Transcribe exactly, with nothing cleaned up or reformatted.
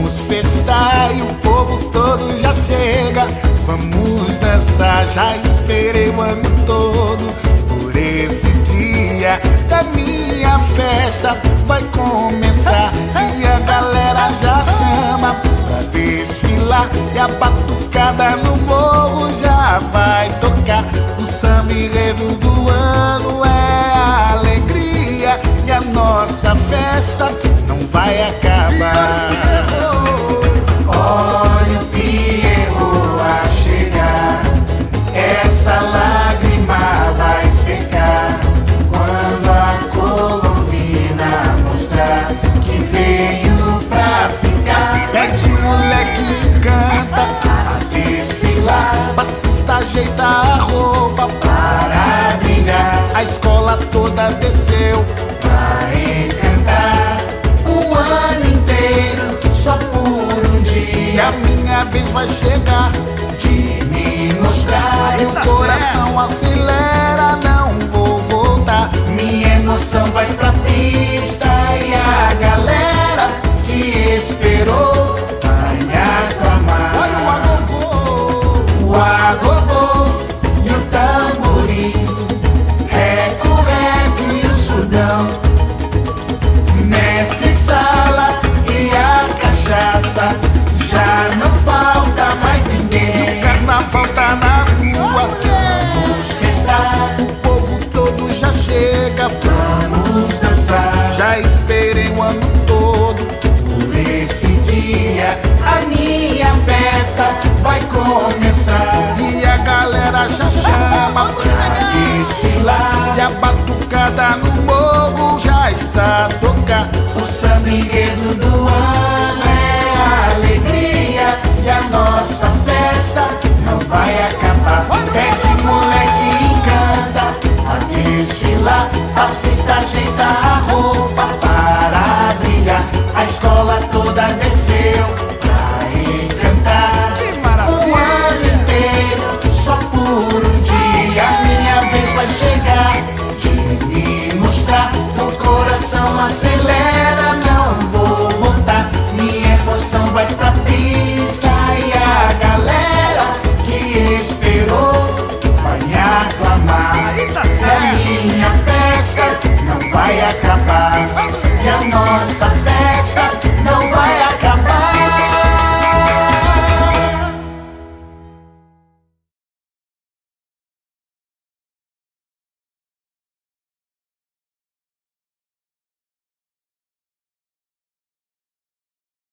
Vamos festar e o povo todo já chega. Vamos dançar, já esperei o ano todo por esse dia da minha festa. Vai começar e a galera já chama pra desfilar. E a batucada no morro já vai tocar. O samba enredo do ano é a alegria, e a nossa festa não vai acabar. Olha o Pierrot a chegar, essa lágrima vai secar quando a Colombina mostrar que veio pra ficar. É de moleque encanta a desfilar, passista ajeita a roupa para brilhar. A escola toda desceu pra encantar o ano inteiro só por um dia. A minha vez vai chegar de me mostrar, e o coração acelera, não vou voltar. Minha emoção vai pra pista e a galera que esperou vai me aclamar. Olha o agogô, o agogô e o tamborim, reco-reco e o surdão, mestre sala e a cachaça. Já não falta mais ninguém. O carnaval tá na rua, vamos festar. O povo todo já chega, vamos dançar. Já esperei o ano todo por esse dia. A minha festa vai começar e a galera já chama pra desfilar. E a batucada no morro já está a tocar. O samba enredo do ano é a alegria, e a nossa festa não vai acabar. É de moleque encanta a desfilar, passista ajeita a roupa para brilhar. A escola toda desceu pra encantar o ano inteiro só por um dia. A minha vez vai chegar de me mostrar, o coração acelera,